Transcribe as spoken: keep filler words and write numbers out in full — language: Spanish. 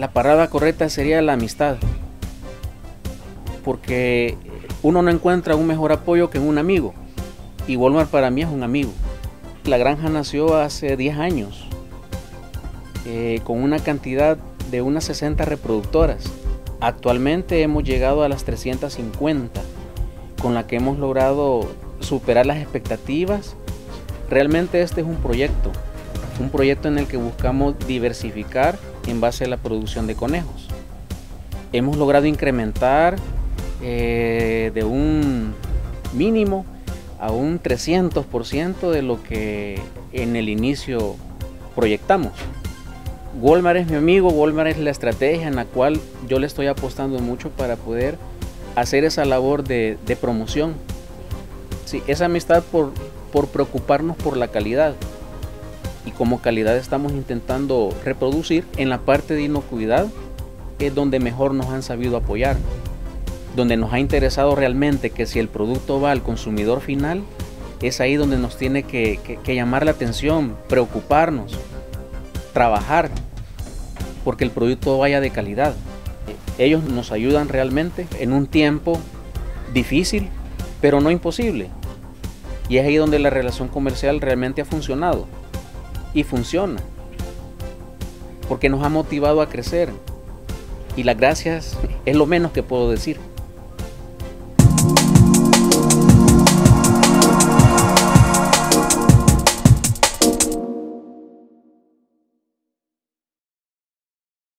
La palabra correcta sería la amistad, porque uno no encuentra un mejor apoyo que en un amigo, y Walmart para mí es un amigo. La granja nació hace diez años, eh, con una cantidad de unas sesenta reproductoras. Actualmente hemos llegado a las trescientas cincuenta, con la que hemos logrado superar las expectativas. Realmente este es un proyecto, un proyecto en el que buscamos diversificar en base a la producción de conejos. Hemos logrado incrementar eh, de un mínimo a un trescientos por ciento de lo que en el inicio proyectamos. Walmart es mi amigo, Walmart es la estrategia en la cual yo le estoy apostando mucho para poder hacer esa labor de, de promoción. Sí, esa amistad por, por preocuparnos por la calidad. Y como calidad estamos intentando reproducir en la parte de inocuidad, es donde mejor nos han sabido apoyar, donde nos ha interesado realmente que si el producto va al consumidor final, es ahí donde nos tiene que, que, que llamar la atención, preocuparnos, trabajar, porque el producto vaya de calidad. Ellos nos ayudan realmente en un tiempo difícil, pero no imposible. Y es ahí donde la relación comercial realmente ha funcionado. Y funciona, porque nos ha motivado a crecer, y las gracias es lo menos que puedo decir.